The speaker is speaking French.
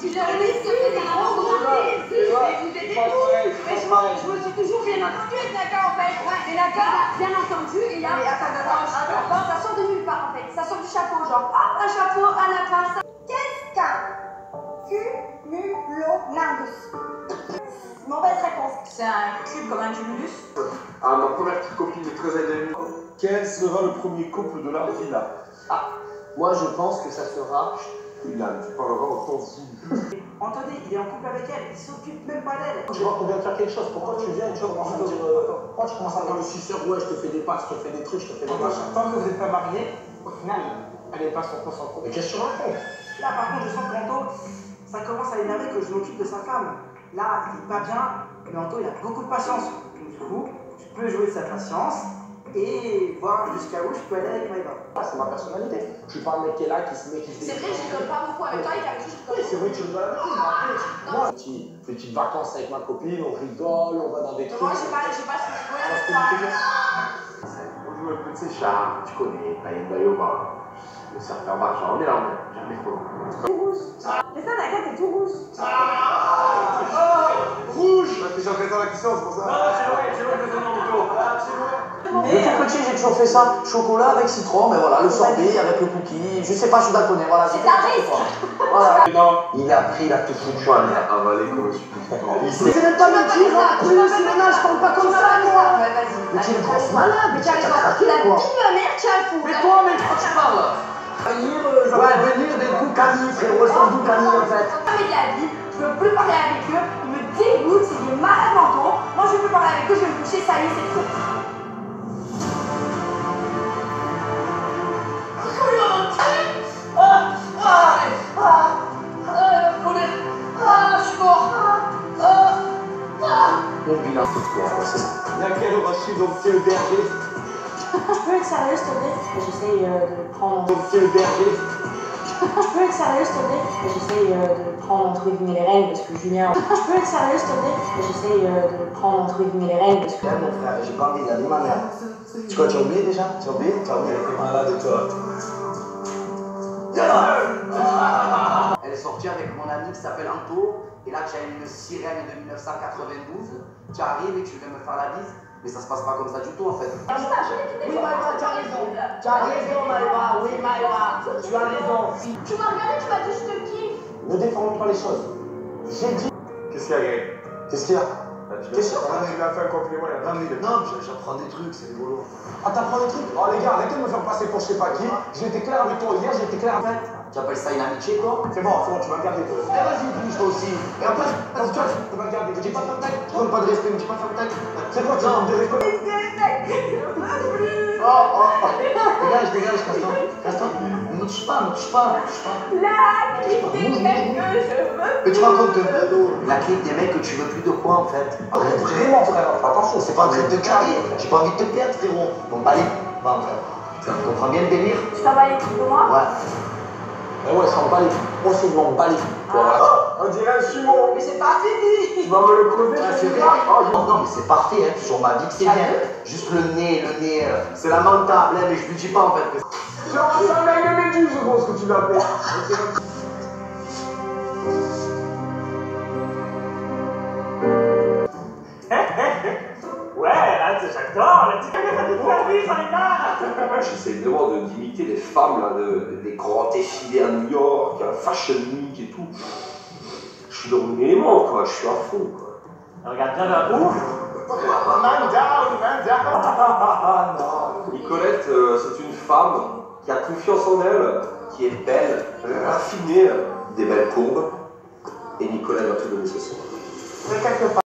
suis jamais dit que c'était des gros gros plaisirs. Vous aidez tout. Mais je me suis toujours bien entendu avec Naka en fait. Et Naka, bien entendu, et il y a. Mais attends, ça sort de nulle part en fait. Ça sort du chapeau, genre hop, un chapeau, un lapin. Qu'est-ce qu'un cumulonimbus? Mauvaise réponse. C'est un cube comme un cumulus. Ah, ma première petite copine de 13 ans et demi. Quel sera le premier couple de la villa? Ah, moi je pense que ça sera... Ilan, tu parleras en temps fou. Anthony, il est en couple avec elle, il s'occupe même pas d'elle. Je vois qu'on vient de faire quelque chose, pourquoi tu viens, tu commences à me dire... Pourquoi tu commences à me dire le suceur, ouais, je te fais des passes, je te fais des trucs, je te fais des machins. Tant que vous n'êtes pas mariés, au final, elle n'est pas sur consentement. Mais qu'est-ce que tu racontes? Là par contre, je sens que Anto, ça commence à l'énerver que je m'occupe de sa femme. Là, il est pas bien, mais Anto, il a beaucoup de patience. Donc, du coup, tu peux jouer de sa patience et voir jusqu'à où je peux aller avec Maïva. C'est ma personnalité. Je suis pas un mec qui est là, qui se met, qui se... C'est vrai, je rigole pas beaucoup avec toi et avec qui je rigole. C'est vrai que tu rigoles avec moi, mais après, moi, petites vacances avec ma copine, on rigole, on va dans des trucs. Moi, j'ai pas ce rigole avec toi. On joue un peu de ses chars, tu connais, Païen Bayoba. Le serpent marchand, on est là, on est jamais trop. Tout rouge. Mais ça, Naka, t'es tout rouge. Rouge! T'es déjà en la question, c'est pour ça. C'est loin de ton auto. Depuis petit, j'ai toujours fait ça. Chocolat avec citron, mais voilà, le sorbet avec le cookie. Je sais pas, je suis daltonien, voilà. C'est un risque. Voilà. Il a pris la toute foutu en l'air, avalé comme un super. C'est même pas mentir, en plus, Simona, je parle pas comme ça, moi. Ouais, vas-y. Mais tu es une grosse malade, Mais mais tu as raison. craqué, La quoi. vie de ma mère, tu as le fou. Mais toi, mais quand tu parles venir des coups Camille, frérot, sans doute Camille, en fait. Jamais de la vie, je veux plus parler avec eux, ils me dégoûtent, c'est des malades mentaux. Moi, je veux plus parler avec eux, je vais me coucher, ça y est, c'est tout. Je suis mort. Mon bilan, c'est bon. Laquelle aura-t-il donc quel berger? Tu peux être sérieux, s'il te plaît? J'essaye de prendre... Donc quel berger? Tu peux être sérieux, s'il te plaît? J'essaye de prendre entre guillemets les règles parce que Julien... Tu peux être sérieux, s'il te plaît? J'essaye de prendre entre guillemets les règles parce que... Mon frère, j'ai pas envie d'aller ma mère. Tu crois, tu as oublié déjà? Tu as oublié? Tu as oublié, elle était malade et toi. Elle est sortie avec mon ami qui s'appelle Anto, et là tu as une sirène de 1992, tu arrives et tu viens me faire la bise, mais ça se passe pas comme ça du tout en fait. Oui, Maïva, tu as raison. Tu as raison, Maïva. Oui, Maïva. Tu as raison. Tu m'as regardé, tu m'as dit je te kiffe. Ne déforme pas les choses. J'ai dit. Qu'est-ce qu'il y a, Greg? Qu'est-ce qu'il y a? Qu'est-ce qu'il y a? Tu lui as fait un compliment, il a pas mis le. Non, j'apprends des trucs, c'est rigolo. Ah, t'apprends des trucs? Oh, les gars, arrêtez de me faire passer pour je sais pas qui. J'ai été clair avec toi hier, j'ai été clair avec toi. Tu appelles ça une amitié toi? C'est bon, tu vas me garder. Eh, vas-y, bouge toi aussi. Et après, quand tu vas me garder. Me dis pas de tête, tu donnes pas de respect, me dis pas de tête. C'est quoi, tu donnes de respect? Dégage, Castor. Ne touche pas. La clique des mecs que je veux. Mais tu racontes de La clique des mecs que tu veux plus de quoi en fait? Vraiment, frère, attention, c'est pas un truc de carré. J'ai pas envie de te perdre, frérot. Bon, bah, allez, va, frère. Tu comprends bien le délire? Tu t'en vas les coups de moi? Ouais. Mais ouais, ça m'en bat les couilles. Moi, c'est m'en bat les couilles. Voilà. On dirait un sumo. Mais c'est pas fini. Tu vas me le causer, Ah, tu c'est sais vrai. pas. Non, mais c'est parfait, hein. Sur ma vie que c'est bien. Juste le nez, c'est lamentable, hein, mais je lui dis pas en fait. C'est un mec de méduse, je pense que tu l'as fait. Ouais, là, j'adore, là, oui, j'en ai marre. J'essaie vraiment d'imiter les femmes, là, des grands défilés à New York, à Fashion Week et tout. Je suis dans mon élément, quoi, je suis à fond, quoi. Regarde bien la bouffe. Man down. Nicolette, c'est une femme qui a confiance en elle, qui est belle, raffinée, des belles courbes. Et Nicolette va tout donner ce soir.